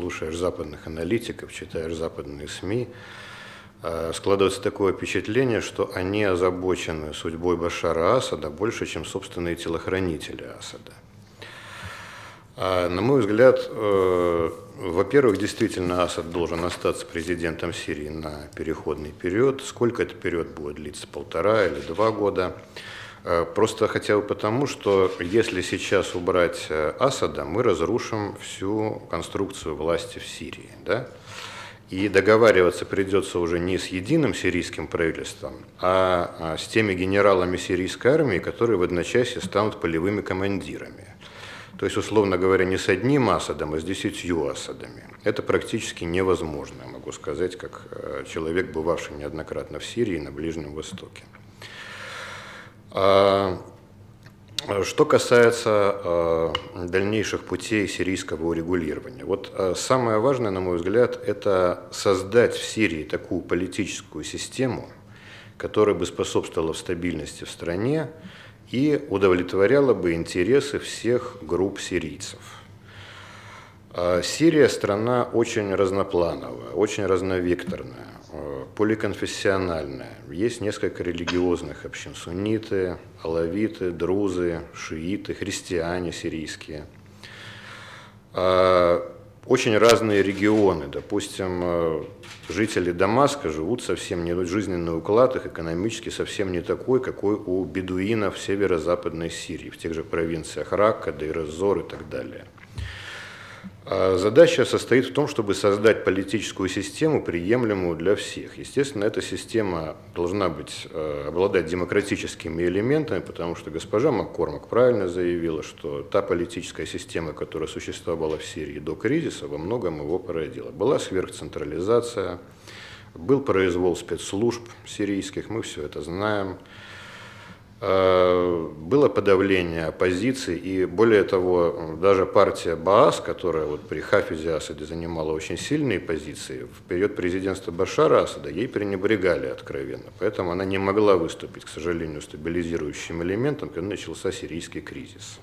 слушаешь западных аналитиков, читаешь западные СМИ, складывается такое впечатление, что они озабочены судьбой Башара Асада больше, чем собственные телохранители Асада. На мой взгляд, во-первых, действительно Асад должен остаться президентом Сирии на переходный период. Сколько этот период будет длиться, 1,5 или 2 года? Просто хотя бы потому, что если сейчас убрать Асада, мы разрушим всю конструкцию власти в Сирии. Да? И договариваться придется уже не с единым сирийским правительством, а с теми генералами сирийской армии, которые в одночасье станут полевыми командирами. То есть, условно говоря, не с одним Асадом, а с 10 Асадами. Это практически невозможно, могу сказать, как человек, бывавший неоднократно в Сирии и на Ближнем Востоке. Что касается дальнейших путей сирийского урегулирования. Вот самое важное, на мой взгляд, это создать в Сирии такую политическую систему, которая бы способствовала стабильности в стране и удовлетворяла бы интересы всех групп сирийцев. Сирия – страна очень разноплановая, очень разновекторная, поликонфессиональная. Есть несколько религиозных общин – сунниты, алавиты, друзы, шииты, христиане сирийские. Очень разные регионы. Допустим, жители Дамаска живут совсем не, жизненный уклад их экономически совсем не такой, какой у бедуинов в северо-западной Сирии, в тех же провинциях Ракка, Дейр-эз-Зор и так далее. Задача состоит в том, чтобы создать политическую систему, приемлемую для всех. Естественно, эта система должна обладать демократическими элементами, потому что госпожа Маккормак правильно заявила, что та политическая система, которая существовала в Сирии до кризиса, во многом его породила. Была сверхцентрализация, был произвол спецслужб сирийских, мы все это знаем. Было подавление оппозиции, и более того, даже партия Баас, которая вот при Хафизе Асаде занимала очень сильные позиции, в период президентства Башара Асада ей пренебрегали откровенно, поэтому она не могла выступить, к сожалению, стабилизирующим элементом, когда начался сирийский кризис.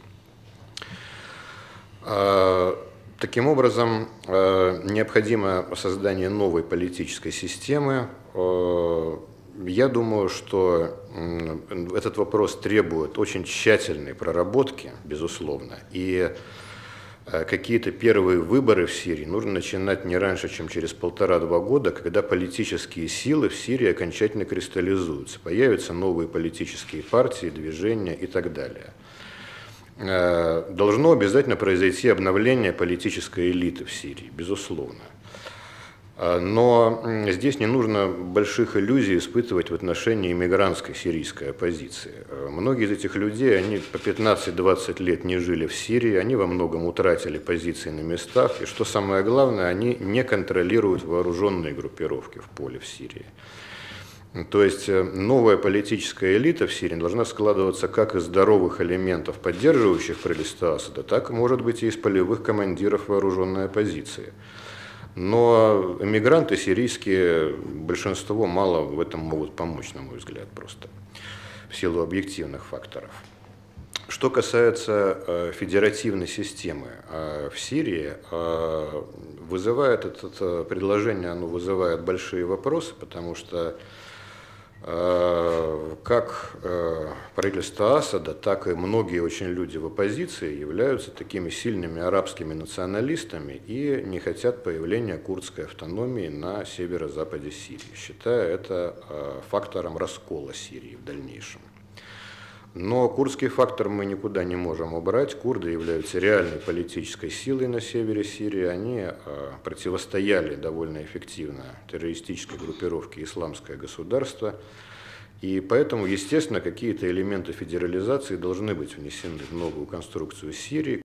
Таким образом, необходимо создание новой политической системы. Я думаю, что этот вопрос требует очень тщательной проработки, безусловно, и какие-то первые выборы в Сирии нужно начинать не раньше, чем через 1,5-2 года, когда политические силы в Сирии окончательно кристаллизуются, появятся новые политические партии, движения и так далее. Должно обязательно произойти обновление политической элиты в Сирии, безусловно. Но здесь не нужно больших иллюзий испытывать в отношении иммигрантской сирийской оппозиции. Многие из этих людей, они по 15-20 лет не жили в Сирии, они во многом утратили позиции на местах, и что самое главное, они не контролируют вооруженные группировки в поле в Сирии. То есть новая политическая элита в Сирии должна складываться как из здоровых элементов, поддерживающих правительство Асада, так, может быть, и из полевых командиров вооруженной оппозиции. Но эмигранты сирийские, большинство мало в этом могут помочь, на мой взгляд, просто в силу объективных факторов. Что касается федеративной системы в Сирии, вызывает это предложение, оно вызывает большие вопросы, потому что как правительство Асада, так и многие очень люди в оппозиции являются такими сильными арабскими националистами и не хотят появления курдской автономии на северо-западе Сирии, считая это фактором раскола Сирии в дальнейшем. Но курдский фактор мы никуда не можем убрать. Курды являются реальной политической силой на севере Сирии. Они противостояли довольно эффективно террористической группировке «Исламское государство». И поэтому, естественно, какие-то элементы федерализации должны быть внесены в новую конструкцию Сирии.